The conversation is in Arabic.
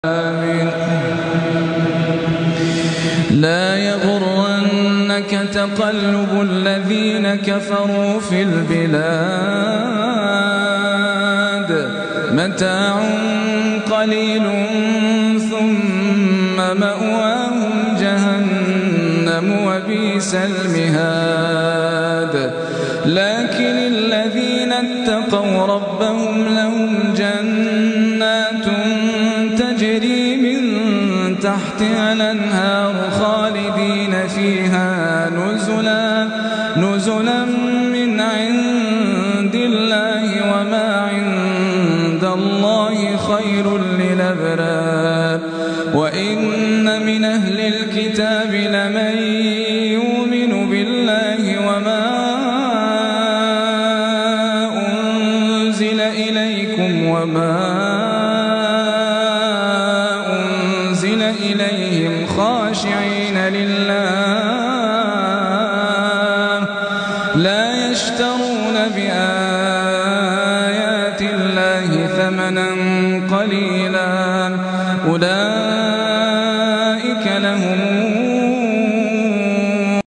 آمين. لا يغرنك تقلب الذين كفروا في البلاد متاع قليل ثم مأواهم جهنم وبئس المهاد. لكن الذين اتقوا ربهم لهم جنات تجري من تحتها الأنهار خالدين فيها نزلا من عند الله وما عند الله خير للأبرار. وإن من أهل الكتاب لمن يؤمن بالله وما أنزل إليكم وما أنزل إليهم خاشعين لله لا يشترون بآيات الله ثمنا قليلا. أولئك